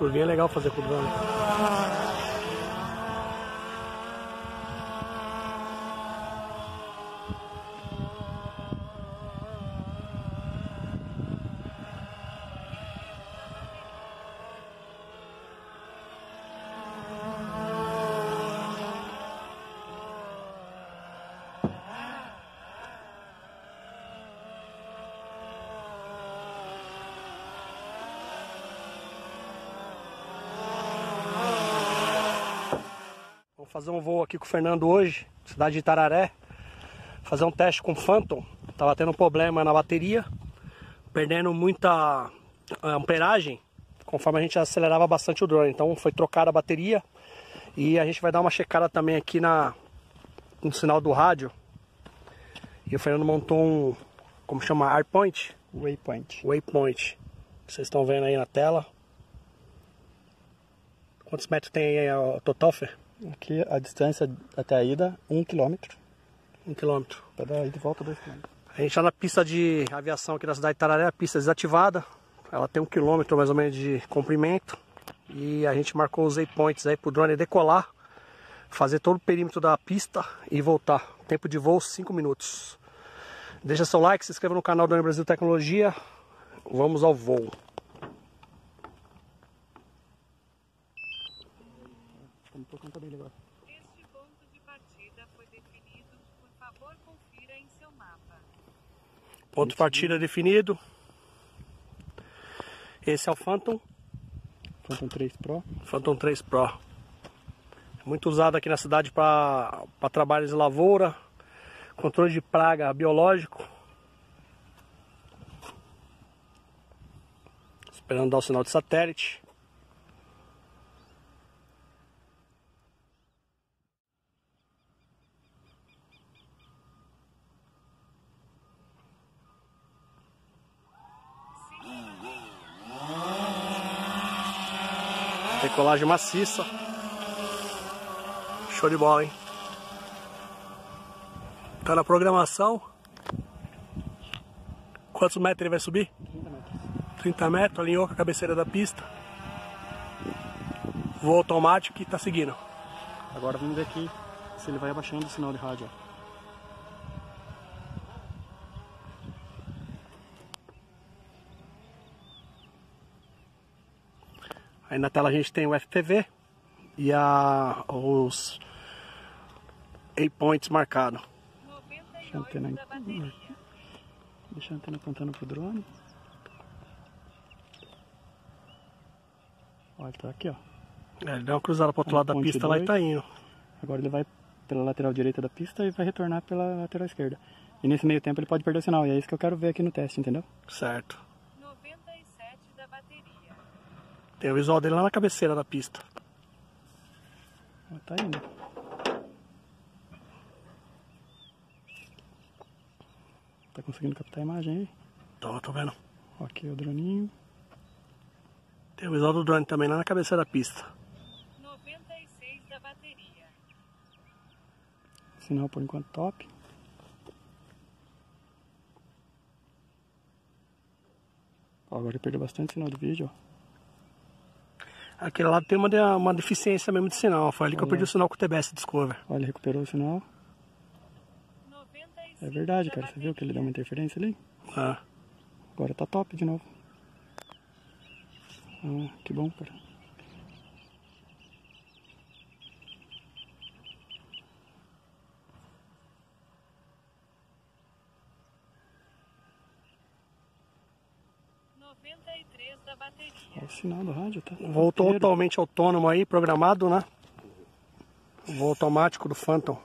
curvinha é legal fazer com o drone. Vou fazer um voo aqui com o Fernando hoje, cidade de Itararé. Fazer um teste com o Phantom. Tava tendo um problema na bateria, perdendo muita amperagem conforme a gente acelerava bastante o drone. Então foi trocada a bateria e a gente vai dar uma checada também aqui no sinal do rádio. E o Fernando montou um, como chama? Airpoint? Waypoint. Vocês estão vendo aí na tela. Quantos metros tem aí o total, Fer? Aqui a distância até a ida, 1 km. 1 km. Para dar ida e volta 2 km. A gente está na pista de aviação aqui da cidade de Itararé, a pista desativada. Ela tem 1 km mais ou menos de comprimento. E a gente marcou os waypoints aí para o drone decolar, fazer todo o perímetro da pista e voltar. Tempo de voo 5 minutos. Deixa seu like, se inscreva no canal Drone Brasil Tecnologia. Vamos ao voo. Este ponto de partida foi definido. Por favor, confira em seu mapa. Ponto de partida definido. Esse é o Phantom. Phantom 3 Pro. Phantom 3 Pro. É muito usado aqui na cidade para trabalhos de lavoura, controle de praga biológico. Esperando dar o sinal de satélite. Decolagem maciça. Show de bola, hein? Tá na programação. Quantos metros ele vai subir? 30 metros. 30 metros, alinhou com a cabeceira da pista. Voo automático e tá seguindo. Agora vamos ver aqui se ele vai abaixando o sinal de rádio. Aí na tela a gente tem o FPV e os waypoints marcados. Deixa a antena apontando pro drone. Olha, ele tá aqui, ó. Ele deu uma cruzada pro outro lado da Ponte pista lá e 2. tá indo. Agora ele vai pela lateral direita da pista e vai retornar pela lateral esquerda. E nesse meio tempo ele pode perder o sinal. E é isso que eu quero ver aqui no teste, entendeu? Certo. 97 da bateria. Tem o visual dele lá na cabeceira da pista. Tá indo. Tá conseguindo captar a imagem aí? Tô vendo. Aqui o droninho. Tem o visual do drone também lá na cabeceira da pista. 96 da bateria. Sinal por enquanto top. Ó, agora ele perdeu bastante sinal do vídeo, ó. Aquele lado tem uma deficiência mesmo de sinal. Foi ali que eu perdi o sinal com o TBS Discover. Olha, ele recuperou o sinal. 95 É verdade, da cara. Você viu que ele deu bateria. uma interferência ali? Ah. Agora tá top de novo. Ah, que bom, cara. Da bateria. Olha o sinal do rádio, tá? Voo totalmente autônomo aí, programado, né? Voo automático do Phantom.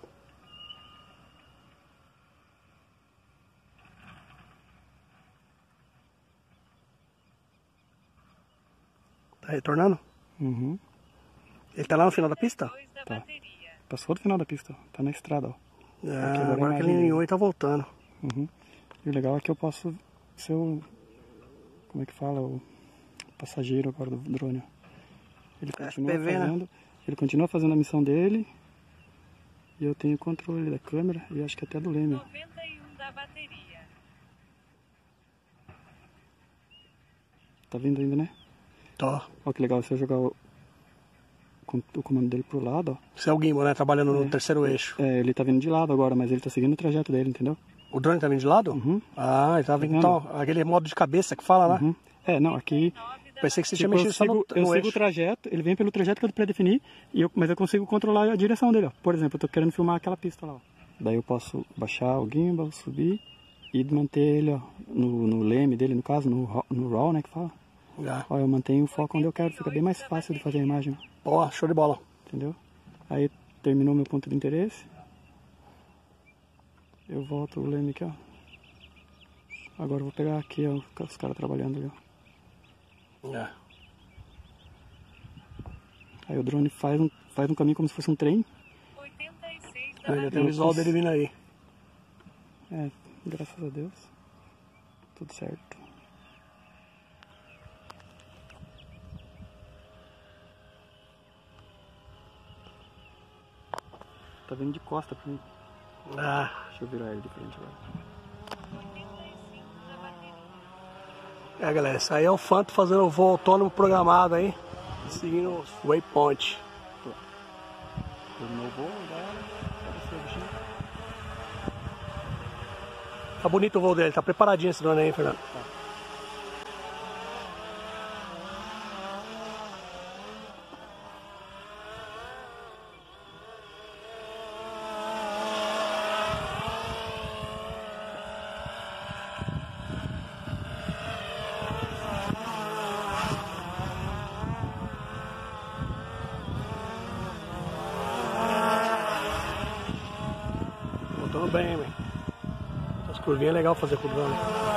Tá retornando? Uhum. Ele tá lá no final da pista? 2 da Tá. bateria. Passou do final da pista, ó. Tá na estrada, ó. É, agora agora a que ele imagem alinhou e tá voltando. Uhum. E o legal é que eu posso ser o... Como é que fala? O passageiro agora do drone. Ele continua FPV, né? fazendo... Ele continua fazendo a missão dele. E eu tenho controle da câmera e acho que até do leme, ó. 91 da bateria. Tá vindo ainda, né? Tá. Ó que legal, se eu jogar o comando dele pro lado, ó. Esse é o gimbal, né? Trabalhando no terceiro eixo. É, ele tá vindo de lado agora, mas ele tá seguindo o trajeto dele, entendeu? O drone tá vindo de lado? Uhum. Ah, ele tá vindo, então, aquele modo de cabeça que fala lá. Uhum. É, não, aqui... Pensei que você tinha Tipo, mexido só no eu sigo eixo. o trajeto, ele vem pelo trajeto que eu predefini, mas eu consigo controlar a direção dele, ó. Por exemplo, eu tô querendo filmar aquela pista lá, ó. Daí eu posso baixar o gimbal, subir e manter ele, ó, no leme dele, no caso, no RAW, né, que fala. Ó, eu mantenho o foco onde eu quero, fica bem mais fácil de fazer a imagem, Ó, show de bola. entendeu? Aí terminou meu ponto de interesse. Eu volto o leme aqui, ó. Agora eu vou pegar aqui, ó, os caras trabalhando ali, ó. É. Aí o drone faz um caminho como se fosse um trem. 86 da Já tem o visual dele vindo aí. É, graças a Deus. Tudo certo. Tá vindo de costa pra mim. Ah, Deixa eu virar ele de frente agora. 85 da bateria. é, galera, isso aí é o Phantom fazendo o voo autônomo programado aí, seguindo os waypoint. Terminou o voo, agora apareceu o bichinho. Tá bonito o voo dele, tá preparadinho esse drone aí, Fernando. Voltando bem, hein, velho. As curvinhas é legal fazer com o drone.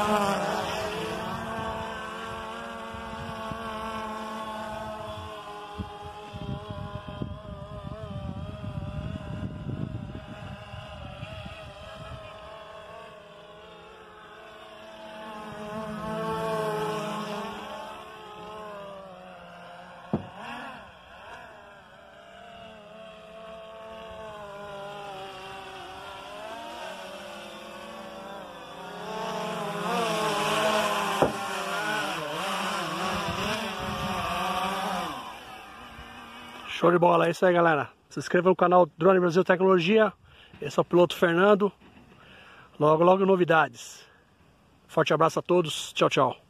Show de bola, é isso aí, galera. Se inscreva no canal Drone Brasil Tecnologia. Esse é o piloto Fernando. Logo, logo novidades. Forte abraço a todos. Tchau, tchau.